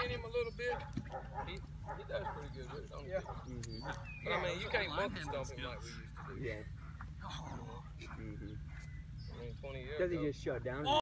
train him a little bit, he does pretty good with it, don't he? Yeah. But I mean, you can't monkey stomp him like we used to do. Yeah. I mean, 20 years Does he ago. just shut down?